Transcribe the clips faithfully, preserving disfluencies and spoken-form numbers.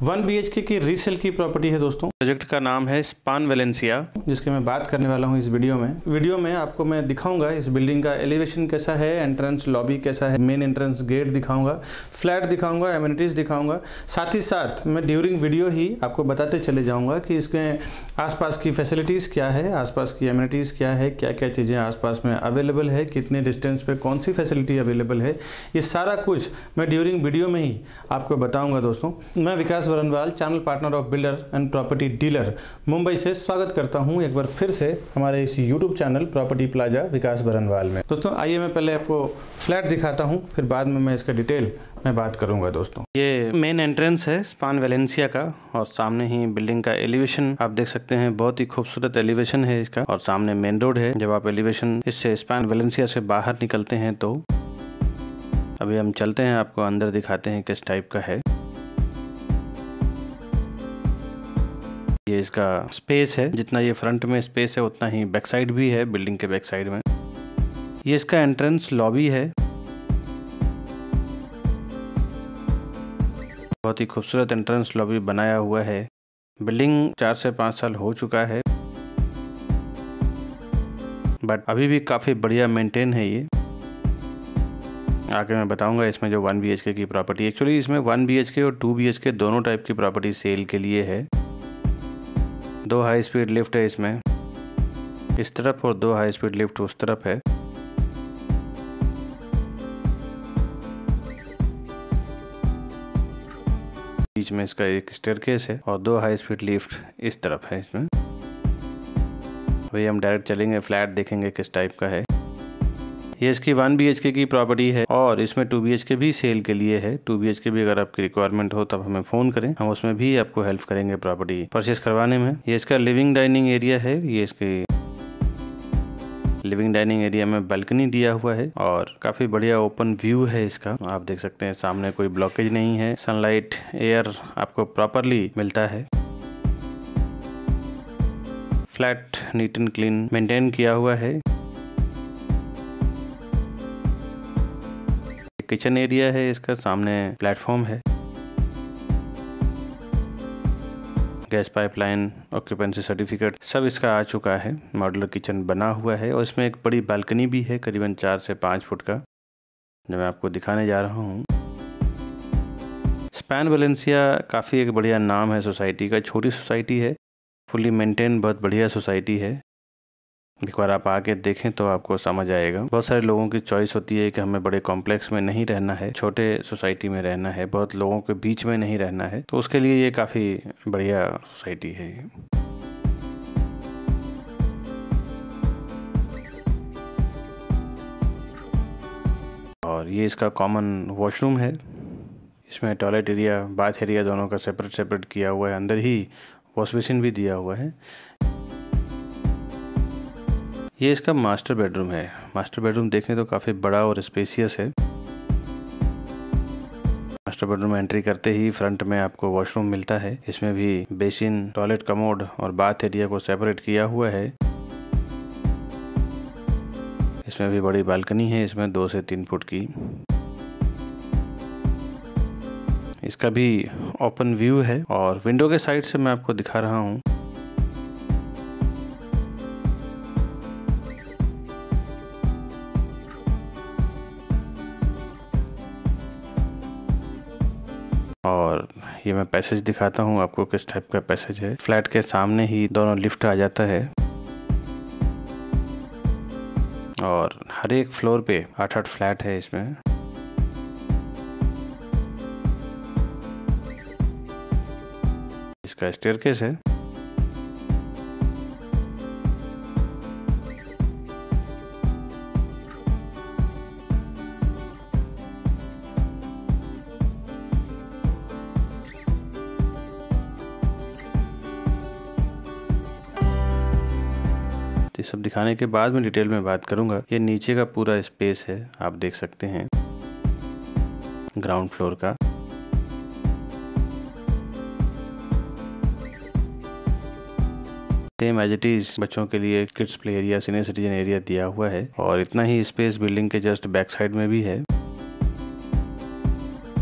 One B H K की resale की property है दोस्तों। प्रोजेक्ट का नाम है स्पान वेलेंसिया, जिसके मैं बात करने वाला हूं इस वीडियो में। वीडियो में आपको मैं दिखाऊंगा इस बिल्डिंग का एलिवेशन कैसा है, एंट्रेंस लॉबी कैसा है, मेन एंट्रेंस गेट दिखाऊंगा, फ्लैट दिखाऊंगा, एमिनिटीज दिखाऊंगा। साथ ही साथ मैं ड्यूरिंग वीडियो ही आपको बताते चले जाऊँगा कि इसके आसपास की फैसिलिटीज़ क्या है, आसपास की एमिनिटीज़ क्या है, क्या क्या चीज़ें आसपास में अवेलेबल है, कितने डिस्टेंस पे कौन सी फैसिलिटी अवेलेबल है, ये सारा कुछ मैं ड्यूरिंग वीडियो में ही आपको बताऊंगा दोस्तों। मैं Vikas Barnwal, channel partner of builder and property dealer, Mumbai से स्वागत करता हूं एक बार फिर से हमारे इस YouTube channel property plaza Vikas Barnwal में। दोस्तों आइए मैं पहले आपको फ्लैट दिखाता हूं, फिर बाद में मैं इसका डिटेल मैं बात करूंगा दोस्तों। ये मेन एंट्रेंस है स्पान वेलेंसिया का और सामने ही बिल्डिंग का एलिवेशन आप देख सकते हैं। बहुत ही खूबसूरत एलिवेशन है इसका और सामने मेन रोड है। जब आप एलिवेशन इससे स्पान वेलेंसिया से बाहर निकलते हैं तो अभी हम चलते हैं, आपको अंदर दिखाते हैं किस टाइप का है। ये इसका स्पेस है, जितना ये फ्रंट में स्पेस है उतना ही बैक साइड भी है बिल्डिंग के बैक साइड में। ये इसका एंट्रेंस लॉबी है। बहुत ही खूबसूरत एंट्रेंस लॉबी बनाया हुआ है। बिल्डिंग चार से पाँच साल हो चुका है, बट अभी भी काफ़ी बढ़िया मेंटेन है ये। आगे मैं बताऊंगा इसमें जो वन बी एच के की प्रॉपर्टी, एक्चुअली इसमें वन बी एच के और टू बी एच के दोनों टाइप की प्रॉपर्टी सेल के लिए है। दो हाई स्पीड लिफ्ट है इसमें इस तरफ और दो हाई स्पीड लिफ्ट उस तरफ है। बीच में इसका एक स्टेयरकेस है और दो हाई स्पीड लिफ्ट इस तरफ है इसमें। वही हम डायरेक्ट चलेंगे, फ्लैट देखेंगे किस टाइप का है। ये इसकी वन बी एच के की प्रॉपर्टी है और इसमें टू बी एच के भी सेल के लिए है। टू बी एच के भी अगर आपकी रिक्वायरमेंट हो तब हमें फ़ोन करें, हम उसमें भी आपको हेल्प करेंगे प्रॉपर्टी परचेस करवाने में। ये इसका लिविंग डाइनिंग एरिया है। ये इसके लिविंग डाइनिंग एरिया में बालकनी दिया हुआ है और काफ़ी बढ़िया ओपन व्यू है इसका। आप देख सकते हैं सामने कोई ब्लॉकेज नहीं है, सनलाइट एयर आपको प्रॉपरली मिलता है। Flat neat and clean maintain किया हुआ है। किचन एरिया है इसका, सामने प्लेटफॉर्म है। गैस पाइपलाइन, ऑक्यूपेंसी सर्टिफिकेट सब इसका आ चुका है। मॉड्यूलर किचन बना हुआ है और इसमें एक बड़ी बालकनी भी है करीबन चार से पाँच फुट का, जो मैं आपको दिखाने जा रहा हूँ। स्पान वेलेंसिया काफ़ी एक बढ़िया नाम है सोसाइटी का। छोटी सोसाइटी है, फुली मेंटेन, बहुत बढ़िया सोसाइटी है। एक बार आप आके देखें तो आपको समझ आएगा। बहुत सारे लोगों की चॉइस होती है कि हमें बड़े कॉम्प्लेक्स में नहीं रहना है, छोटे सोसाइटी में रहना है, बहुत लोगों के बीच में नहीं रहना है, तो उसके लिए ये काफ़ी बढ़िया सोसाइटी है। और ये इसका कॉमन वॉशरूम है। इसमें टॉयलेट एरिया, बाथ एरिया दोनों का सेपरेट सेपरेट किया हुआ है। अंदर ही वॉश बेसिन भी दिया हुआ है। ये इसका मास्टर बेडरूम है। मास्टर बेडरूम देखें तो काफ़ी बड़ा और स्पेसियस है। मास्टर बेडरूम में एंट्री करते ही फ्रंट में आपको वॉशरूम मिलता है। इसमें भी बेसिन, टॉयलेट, कमोड और बाथ एरिया को सेपरेट किया हुआ है। इसमें भी बड़ी बालकनी है, इसमें दो से तीन फुट की। इसका भी ओपन व्यू है और विंडो के साइड से मैं आपको दिखा रहा हूँ। और ये मैं पैसेज दिखाता हूँ आपको किस टाइप का पैसेज है। फ्लैट के सामने ही दोनों लिफ्ट आ जाता है और हर एक फ्लोर पे आठ आठ फ्लैट है इसमें। इसका स्टेयरकेस है। ये सब दिखाने के बाद मैं डिटेल में बात करूंगा। ये नीचे का पूरा स्पेस है, आप देख सकते हैं ग्राउंड फ्लोर का। सेम एज इट इज बच्चों के लिए kids play area, senior citizen area दिया हुआ है और इतना ही स्पेस बिल्डिंग के जस्ट बैक साइड में भी है।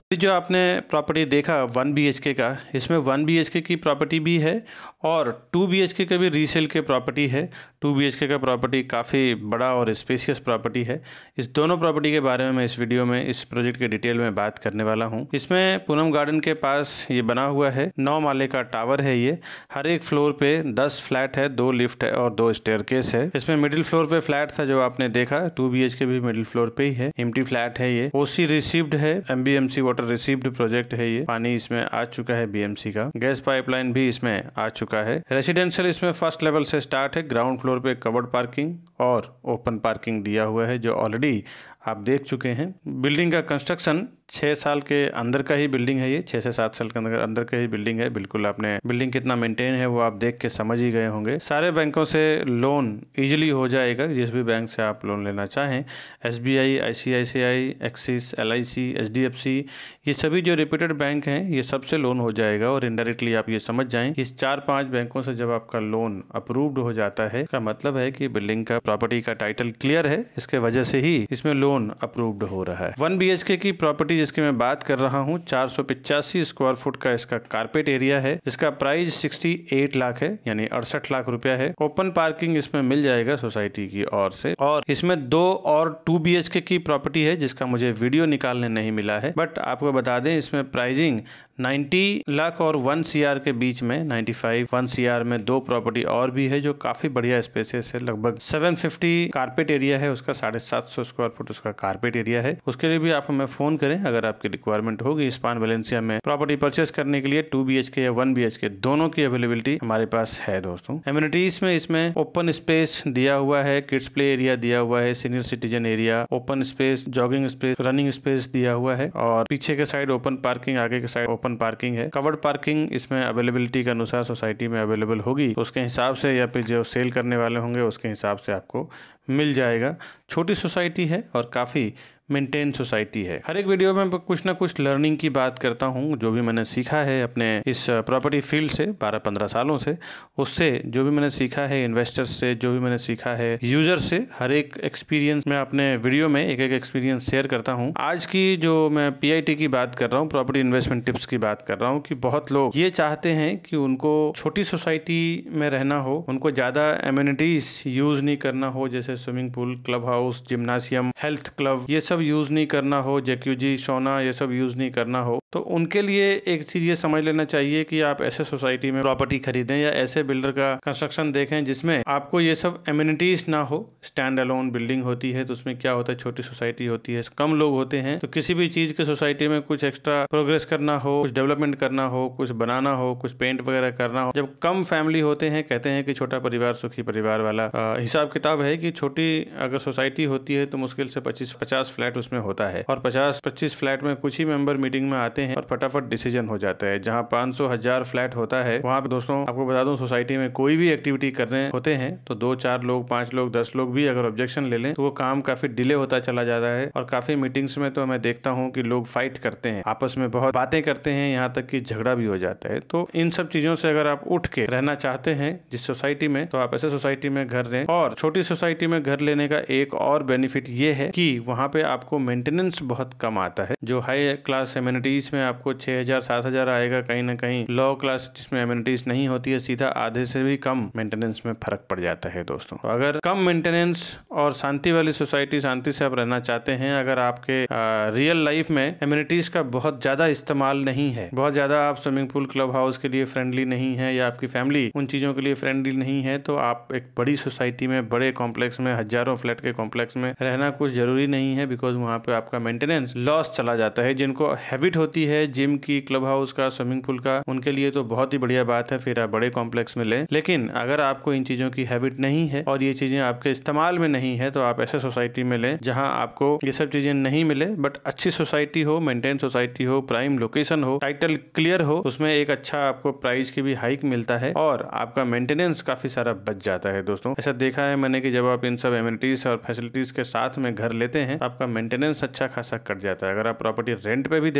जो आपने प्रॉपर्टी देखा वन बी एच के का, इसमें वन बी एच के की प्रॉपर्टी भी है और टू बी एच के का भी रीसेल के प्रॉपर्टी है। टू बी एच के का प्रॉपर्टी काफ़ी बड़ा और स्पेशियस प्रॉपर्टी है। इस दोनों प्रॉपर्टी के बारे में मैं इस वीडियो में इस प्रोजेक्ट के डिटेल में बात करने वाला हूं। इसमें पूनम गार्डन के पास ये बना हुआ है, नौ माले का टावर है। ये हर एक फ्लोर पे दस फ्लैट है, दो लिफ्ट है और दो स्टेयरकेस है। इसमें मिडिल फ्लोर पे फ्लैट था जो आपने देखा, टू बी एच के भी मिडिल फ्लोर पे ही है, एम्प्टी फ्लैट है। ये ओसी रिसीव्ड है, M B M C water received project है। ये पानी इसमें आ चुका है बी एम सी का, गैस पाइपलाइन भी इसमें आ चुका है। रेसिडेंशियल इसमें फर्स्ट लेवल से स्टार्ट है, ग्राउंड फ्लोर पे कवर्ड पार्किंग और ओपन पार्किंग दिया हुआ है जो ऑलरेडी आप देख चुके हैं। बिल्डिंग का कंस्ट्रक्शन छः साल के अंदर का ही बिल्डिंग है। ये छः से सात साल के अंदर अंदर का ही बिल्डिंग है। बिल्कुल आपने बिल्डिंग कितना मेंटेन है वो आप देख के समझ ही गए होंगे। सारे बैंकों से लोन इजीली हो जाएगा, जिस भी बैंक से आप लोन लेना चाहें। S B I, I C I C I, Axis, L I C, H D F C, ये सभी जो रिप्यूटेड बैंक हैं ये सबसे लोन हो जाएगा। और इनडायरेक्टली आप ये समझ जाएं कि इस चार पांच बैंकों से जब आपका लोन अप्रूव्ड हो जाता है, इसका मतलब है कि बिल्डिंग का प्रॉपर्टी का टाइटल क्लियर है, इसके वजह से ही इसमें लोन अप्रूव्ड हो रहा है। वन बी एच के की प्रॉपर्टी जिसकी मैं बात कर रहा हूँ, चार सौ पिचासी स्क्वायर फुट का इसका कारपेट एरिया है, जिसका प्राइस सिक्सटी एट लाख है, यानी अड़सठ लाख रुपया है। ओपन पार्किंग इसमें मिल जाएगा सोसाइटी की ओर से। और इसमें दो और टू बी एच के की प्रॉपर्टी है जिसका मुझे वीडियो निकालने नहीं मिला है, बट आपको बता दें इसमें प्राइसिंग नब्बे लाख और वन सीआर के बीच में, पचानवे वन सीआर में दो प्रॉपर्टी और भी है जो काफी बढ़िया स्पेसेस है। लगभग सात सौ पचास कारपेट एरिया है उसका, साढ़े सात सौ स्क्वायर फुट उसका कारपेट एरिया है। उसके लिए भी आप हमें फोन करें अगर आपकी रिक्वायरमेंट होगी स्पान वेलेंसिया में प्रॉपर्टी परचेस करने के लिए। टू बी एच के या वन बी एच के दोनों की अवेलेबिलिटी हमारे पास है दोस्तों। एमिनिटीज में इसमें ओपन स्पेस दिया हुआ है, किड्स प्ले एरिया दिया हुआ है, senior citizen area, open space, jogging space, running space दिया हुआ है और पीछे के साइड ओपन पार्किंग, आगे के साइड ओपन पार्किंग है। कवर्ड पार्किंग इसमें अवेलेबिलिटी के अनुसार सोसाइटी में अवेलेबल होगी, उसके हिसाब से या फिर जो सेल करने वाले होंगे उसके हिसाब से आपको मिल जाएगा। छोटी सोसाइटी है और काफ़ी मेंटेन सोसाइटी है। हर एक वीडियो में कुछ ना कुछ लर्निंग की बात करता हूँ, जो भी मैंने सीखा है अपने इस प्रॉपर्टी फील्ड से बारह पंद्रह सालों से, उससे जो भी मैंने सीखा है इन्वेस्टर्स से, जो भी मैंने सीखा है यूजर से, हर एक एक्सपीरियंस मैं अपने वीडियो में एक एक एक्सपीरियंस शेयर करता हूँ। आज की जो मैं पी आई टी की बात कर रहा हूँ, प्रॉपर्टी इन्वेस्टमेंट टिप्स की बात कर रहा हूँ, कि बहुत लोग ये चाहते हैं कि उनको छोटी सोसाइटी में रहना हो, उनको ज़्यादा एम्यूनिटीज यूज नहीं करना हो, जैसे swimming pool, club house, gymnasium, health club, ये सब यूज नहीं करना हो, जैक्यूजी, सोना, ये सब यूज नहीं करना हो। तो उनके लिए एक चीज ये समझ लेना चाहिए कि आप ऐसे सोसाइटी में प्रॉपर्टी खरीदें या ऐसे बिल्डर का कंस्ट्रक्शन देखें जिसमें आपको ये सब एमिनिटीज ना हो। स्टैंड अलोन बिल्डिंग होती है तो उसमें क्या होता है, छोटी सोसाइटी होती है, कम लोग होते हैं, तो किसी भी चीज के सोसाइटी में कुछ एक्स्ट्रा प्रोग्रेस करना हो, कुछ डेवलपमेंट करना हो, कुछ बनाना हो, कुछ पेंट वगैरह करना हो, जब कम फैमिली होते हैं, कहते हैं कि छोटा परिवार सुखी परिवार वाला हिसाब किताब है कि छोटी अगर सोसाइटी होती है तो मुश्किल से पच्चीस पचास फ्लैट उसमें होता है और पचास पच्चीस फ्लैट में कुछ ही मेंबर मीटिंग में आते हैं और फटाफट डिसीजन हो जाता है। जहां पाँच सौ हजार फ्लैट होता है वहां पे दोस्तों आपको बता दूं, सोसाइटी में कोई भी एक्टिविटी करने होते हैं तो दो चार लोग, पांच लोग, दस लोग भी अगर ऑब्जेक्शन ले लें तो वो काम काफी डिले होता चला जाता है। और काफी मीटिंग्स में तो मैं देखता हूँ कि लोग फाइट करते हैं, आपस में बहुत बातें करते हैं, यहाँ तक कि झगड़ा भी हो जाता है। तो इन सब चीजों से अगर आप उठ के रहना चाहते हैं जिस सोसाइटी में, तो आप ऐसे सोसाइटी में घर लें। और छोटी सोसाइटी में घर लेने का एक और बेनिफिट ये है कि वहां पे आपको मेंटेनेंस बहुत कम आता है। जो हाई क्लास एमिनिटीज में आपको छह हजार सात हजार आएगा, कहीं ना कहीं लो क्लास जिसमें एमिनिटीज नहीं होती है सीधा आधे से भी कम मेंटेनेंस में फर्क पड़ जाता है दोस्तों। तो अगर कम मेंटेनेंस और शांति वाली सोसाइटी, शांति से आप रहना चाहते हैं, अगर आपके आ, रियल लाइफ में एमिनिटीज का बहुत ज्यादा इस्तेमाल नहीं है, बहुत ज्यादा आप स्विमिंग पूल, क्लब हाउस के लिए फ्रेंडली नहीं है या आपकी फैमिली उन चीजों के लिए फ्रेंडली नहीं है, तो आप एक बड़ी सोसाइटी में, बड़े कॉम्प्लेक्स में, हजारों फ्लैट के कॉम्प्लेक्स में रहना कुछ जरूरी नहीं है, बिकॉज वहाँ पे आपका मेंटेनेंस लॉस चला जाता है। जिनको हैबिट होती है जिम की, क्लब हाउस का, स्विमिंग पूल का, उनके लिए तो बहुत ही बढ़िया बात है, फिर आप बड़े कॉम्प्लेक्स में लें। लेकिन अगर आपको इन चीजों की हैबिट नहीं है और ये चीजें आपके इस्तेमाल में नहीं है, तो आप ऐसे सोसाइटी में लें जहां आपको ये सब चीजें नहीं मिले, बट अच्छी सोसाइटी हो, मेंटेन सोसाइटी हो, प्राइम लोकेशन हो, टाइटल क्लियर हो, उसमें एक अच्छा आपको प्राइस की भी हाइक मिलता है और आपका मेंटेनेंस काफी सारा बच जाता है दोस्तों। ऐसा देखा है मैंने कि जब आप इन सब एमिनिटीज और फैसिलिटीज के साथ में घर लेते हैं, आपका मेंटेनेंस अच्छा खासा कट जाता है। अगर आप प्रॉपर्टी रेंट पे भी देते हैं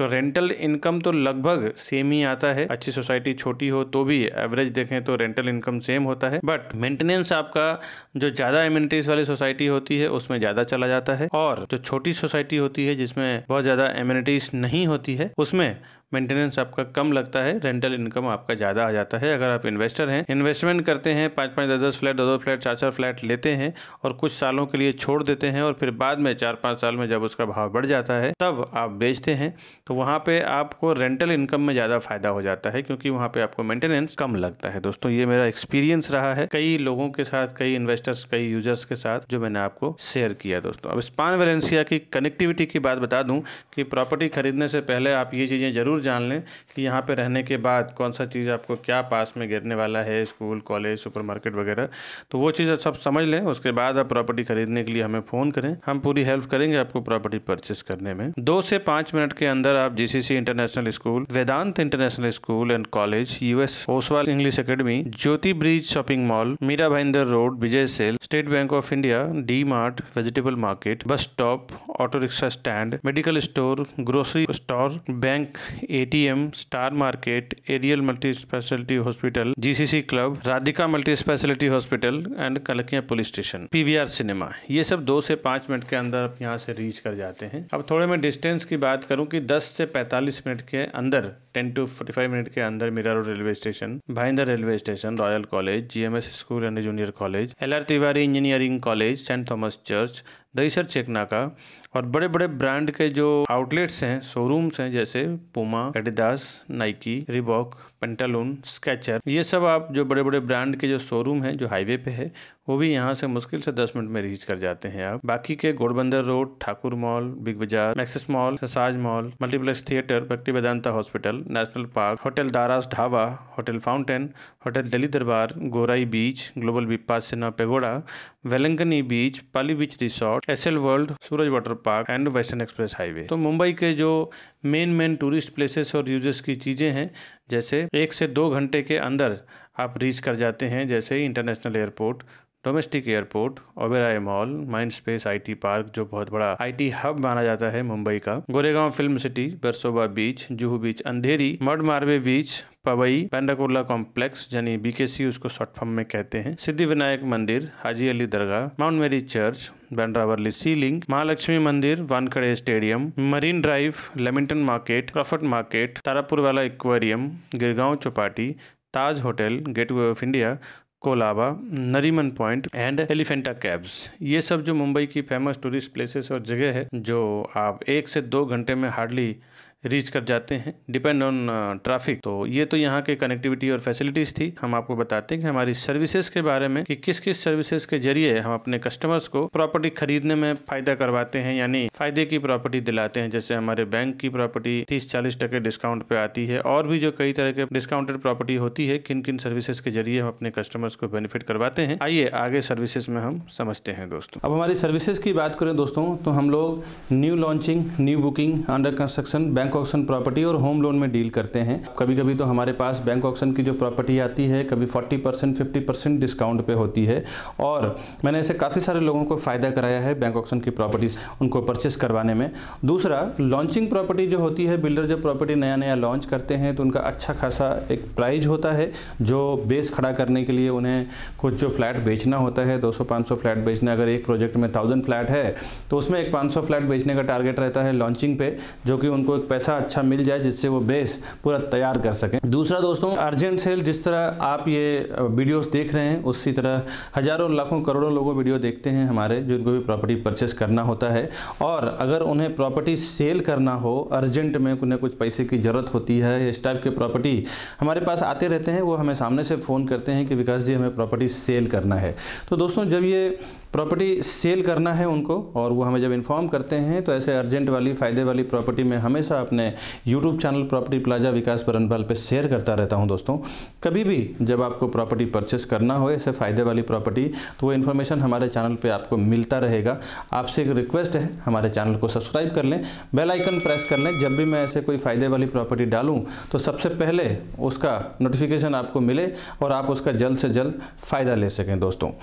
तो रेंटल इनकम तो लगभग सेम ही आता है। अच्छी सोसाइटी छोटी हो तो भी एवरेज देखें तो रेंटल इनकम सेम होता है, बट मेंटेनेंस आपका जो ज़्यादा एमिनिटीज वाली सोसाइटी होती है उसमें ज़्यादा चला जाता है, और जो छोटी सोसाइटी होती है जिसमें बहुत ज़्यादा एमिनिटीज नहीं होती है उसमें मेंटेनेंस आपका कम लगता है, रेंटल इनकम आपका ज़्यादा आ जाता है। अगर आप इन्वेस्टर हैं, इन्वेस्टमेंट करते हैं, पाँच पाँच दस दस फ्लैट, दो दो फ्लैट, चार चार फ्लैट लेते हैं और कुछ सालों के लिए छोड़ देते हैं और फिर बाद में चार पाँच साल में जब उसका भाव बढ़ जाता है तब आप बेचते हैं, तो वहाँ पे आपको रेंटल इनकम में ज़्यादा फायदा हो जाता है क्योंकि वहाँ पे आपको मेंटेनेंस कम लगता है। दोस्तों ये मेरा एक्सपीरियंस रहा है कई लोगों के साथ, कई इन्वेस्टर्स, कई यूजर्स के साथ, जो मैंने आपको शेयर किया। दोस्तों अब स्पान वेलेंसिया की कनेक्टिविटी की बात बता दूँ कि प्रॉपर्टी खरीदने से पहले आप ये चीज़ें ज़रूर जान लें कि यहाँ पे रहने के बाद कौन सा चीज़ आपको क्या पास में गिरने वाला है, स्कूल, कॉलेज, सुपरमार्केट वगैरह, तो वो चीज़ सब समझ लें। उसके बाद आप प्रॉपर्टी खरीदने के लिए हमें फ़ोन करें, हम पूरी हेल्प करेंगे आपको प्रॉपर्टी परचेस करने में। दो से पाँच मिनट के अंदर आप GCC international school, Vedant international school and college, US Oswal English academy, Jyoti bridge shopping mall, Mira Bhayandar road, Vijay sale, State Bank of India, D Mart, vegetable market, bus stop, auto rickshaw stand, medical store, grocery store, bank, ATM, star market, aerial multi speciality hospital, GCC club, Radhika multi speciality hospital and कलकिया police station, PVR cinema, ये सब दो से पाँच minute के अंदर आप यहाँ से रीच कर जाते हैं। अब थोड़े मैं डिस्टेंस की बात करूँ कि दस से पैंतालीस मिनट के अंदर, ten to forty five minute के अंदर Mira road railway station, Bhayandar railway station, royal college, GMS school and junior college, L R Tiwari engineering college, saint Thomas church, Dahisar चेकनाका, और बड़े बड़े ब्रांड के जो आउटलेट्स हैं, शोरूम्स हैं, जैसे Puma, Adidas, Nike, Reebok, Pantaloon, Skechers, ये सब आप जो बड़े बड़े ब्रांड के जो शोरूम हैं जो हाईवे पे है वो भी यहाँ से मुश्किल से दस मिनट में रीच कर जाते हैं आप। बाकी के Ghodbunder road, Thakur mall, big bazaar, Maxus mall, ससाज mall, multiplex theatre, Bhakti Vedanta hospital, national park, hotel दारास dhaba, hotel fountain, hotel Delhi Darbar, Gorai beach, global Vipassana pagoda, Velankanni beach, Pali beach resort, Essel world, Suraj water park and western express highway. तो मुंबई के जो मेन मेन टूरिस्ट प्लेसेस और users की चीज़ें हैं, जैसे एक से दो घंटे के अंदर आप रीच कर जाते हैं, जैसे international airport, domestic airport, Oberoi mall, mind space IT park जो बहुत बड़ा आईटी हब माना जाता है मुंबई का, गोरेगांव फिल्म सिटी, बरसोबा बीच, जुहू बीच, अंधेरी, मड मार्वे बीच, पवई, पेंडाकोला कॉम्प्लेक्स यानी बीकेसी उसको शॉर्ट फॉर्म में कहते हैं, सिद्धि विनायक मंदिर, हाजी अली दरगाह, माउंट मेरी चर्च, बैंड्रावर्ली सी लिंक, महालक्ष्मी मंदिर, Wankhede stadium, marine drive, Lamington market, Crawford market, Tarapur वाला aquarium, Girgaon Chowpatty, Taj hotel, gateway of India, Colaba, Nariman point and Elephanta cabs, ये सब जो मुंबई की फेमस टूरिस्ट प्लेसेस और जगह है जो आप एक से दो घंटे में हार्डली रीच कर जाते हैं, डिपेंड ऑन ट्रैफिक। तो ये तो यहाँ के कनेक्टिविटी और फैसिलिटीज़ थी। हम आपको बताते हैं कि हमारी सर्विसेज के बारे में कि किस किस सर्विसेज के जरिए हम अपने कस्टमर्स को प्रॉपर्टी खरीदने में फ़ायदा करवाते हैं, यानी फ़ायदे की प्रॉपर्टी दिलाते हैं। जैसे हमारे बैंक की प्रॉपर्टी तीस चालीस टके डिस्काउंट पे आती है, और भी जो कई तरह के डिस्काउंटेड प्रॉपर्टी होती है, किन किन सर्विसेज के जरिए हम अपने कस्टमर्स को बेनिफिट करवाते हैं। आइए आगे सर्विसेज में हम समझते हैं दोस्तों। अब हमारी सर्विसेज की बात करें दोस्तों, तो हम लोग new launching, new booking, under construction, bank auction property और होम लोन में डील करते हैं। कभी कभी तो हमारे पास बैंक ऑक्शन की जो प्रॉपर्टी आती है कभी चालीस परसेंट पचास परसेंट डिस्काउंट पे होती है, और मैंने ऐसे काफ़ी सारे लोगों को फ़ायदा कराया है बैंक ऑक्शन की प्रॉपर्टीज उनको परचेस करवाने में। दूसरा, लॉन्चिंग प्रॉपर्टी जो होती है, बिल्डर जब प्रॉपर्टी नया नया लॉन्च करते हैं तो उनका अच्छा खासा एक प्राइज होता है जो बेस खड़ा करने के लिए उन्हें कुछ जो फ्लैट बेचना होता है, दो सौ पाँच सौ फ्लैट बेचना। अगर एक प्रोजेक्ट में थाउजेंड फ्लैट है तो उसमें एक पाँच सौ फ्लैट बेचने का टारगेट रहता है लॉन्चिंग पे, जो कि उनको एक पैसा अच्छा मिल जाए जिससे वो बेस पूरा तैयार कर सकें। दूसरा दोस्तों, अर्जेंट सेल, जिस तरह आप ये वीडियोस देख रहे हैं उसी तरह हजारों लाखों करोड़ों लोगों वीडियो देखते हैं हमारे, जिनको भी प्रॉपर्टी परचेस करना होता है, और अगर उन्हें प्रॉपर्टी सेल करना हो, अर्जेंट में उन्हें कुछ पैसे की ज़रूरत होती है, इस टाइप के प्रॉपर्टी हमारे पास आते रहते हैं। वो हमें सामने से फ़ोन करते हैं कि विकास जी हमें प्रॉपर्टी सेल करना है। तो दोस्तों, जब ये प्रॉपर्टी सेल करना है उनको और वो हमें जब इन्फॉर्म करते हैं, तो ऐसे अर्जेंट वाली फ़ायदे वाली प्रॉपर्टी मैं हमेशा अपने YouTube channel property plaza Vikas बरनपाल पे शेयर करता रहता हूं दोस्तों। कभी भी जब आपको प्रॉपर्टी परचेस करना हो ऐसे फ़ायदे वाली प्रॉपर्टी, तो वो इन्फॉर्मेशन हमारे चैनल पे आपको मिलता रहेगा। आपसे एक रिक्वेस्ट है, हमारे चैनल को सब्सक्राइब कर लें, बेल आइकन प्रेस कर लें। जब भी मैं ऐसे कोई फ़ायदे वाली प्रॉपर्टी डालूँ तो सबसे पहले उसका नोटिफिकेशन आपको मिले और आप उसका जल्द से जल्द फ़ायदा ले सकें दोस्तों।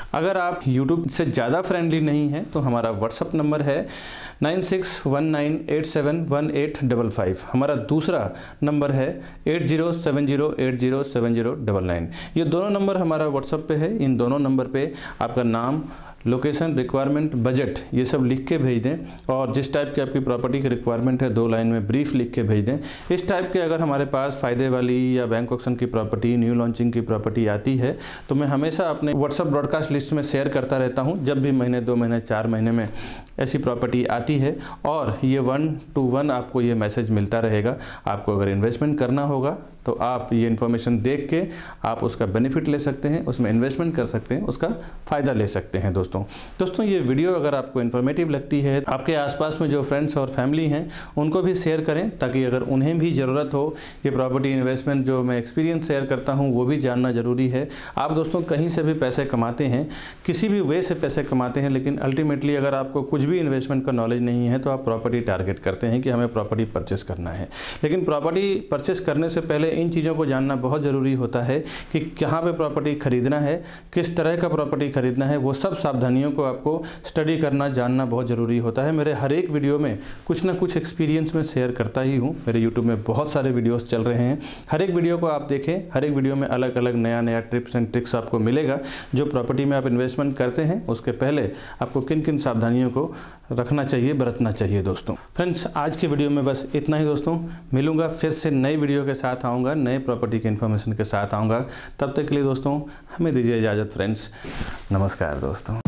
अगर आप यूट्यूब से ज़्यादा फ्रेंडली नहीं हैं तो हमारा व्हाट्सअप नंबर है nine six one nine eight seven one eight double five. हमारा दूसरा नंबर है eight zero seven zero eight zero seven zero double nine. ये दोनों नंबर हमारा व्हाट्सअप पे है। इन दोनों नंबर पे आपका नाम, लोकेशन, रिक्वायरमेंट, बजट ये सब लिख के भेज दें और जिस टाइप की आपकी प्रॉपर्टी की रिक्वायरमेंट है दो लाइन में ब्रीफ लिख के भेज दें। इस टाइप के अगर हमारे पास फ़ायदे वाली या बैंक ऑक्शन की प्रॉपर्टी, न्यू लॉन्चिंग की प्रॉपर्टी आती है तो मैं हमेशा अपने व्हाट्सअप ब्रॉडकास्ट लिस्ट में शेयर करता रहता हूं। जब भी महीने, दो महीने, चार महीने में ऐसी प्रॉपर्टी आती है और ये वन टू वन आपको ये मैसेज मिलता रहेगा। आपको अगर इन्वेस्टमेंट करना होगा तो आप ये इन्फॉर्मेशन देख के आप उसका बेनिफिट ले सकते हैं, उसमें इन्वेस्टमेंट कर सकते हैं, उसका फ़ायदा ले सकते हैं। दोस्तों दोस्तों ये वीडियो अगर आपको इन्फॉर्मेटिव लगती है, आपके आसपास में जो फ्रेंड्स और फैमिली हैं उनको भी शेयर करें, ताकि अगर उन्हें भी ज़रूरत हो ये प्रॉपर्टी इन्वेस्टमेंट जो मैं एक्सपीरियंस शेयर करता हूँ वो भी जानना ज़रूरी है। आप दोस्तों कहीं से भी पैसे कमाते हैं, किसी भी वे से पैसे कमाते हैं, लेकिन अल्टीमेटली अगर आपको कुछ भी इन्वेस्टमेंट का नॉलेज नहीं है तो आप प्रॉपर्टी टारगेट करते हैं कि हमें प्रॉपर्टी परचेस करना है। लेकिन प्रॉपर्टी परचेस करने से पहले इन चीज़ों को जानना बहुत ज़रूरी होता है कि कहाँ पे प्रॉपर्टी खरीदना है, किस तरह का प्रॉपर्टी खरीदना है, वो सब सावधानियों को आपको स्टडी करना, जानना बहुत ज़रूरी होता है। मेरे हर एक वीडियो में कुछ ना कुछ एक्सपीरियंस में शेयर करता ही हूँ। मेरे यूट्यूब में बहुत सारे वीडियोस चल रहे हैं, हर एक वीडियो को आप देखें। हर एक वीडियो में अलग अलग नया नया टिप्स एंड ट्रिक्स आपको मिलेगा। जो प्रॉपर्टी में आप इन्वेस्टमेंट करते हैं उसके पहले आपको किन किन सावधानियों को रखना चाहिए, बरतना चाहिए। दोस्तों फ्रेंड्स आज के वीडियो में बस इतना ही। दोस्तों मिलूंगा फिर से नई वीडियो के साथ, आऊँगा नए प्रॉपर्टी के इन्फॉर्मेशन के साथ आऊँगा। तब तक के लिए दोस्तों हमें दीजिए इजाज़त। फ्रेंड्स नमस्कार दोस्तों।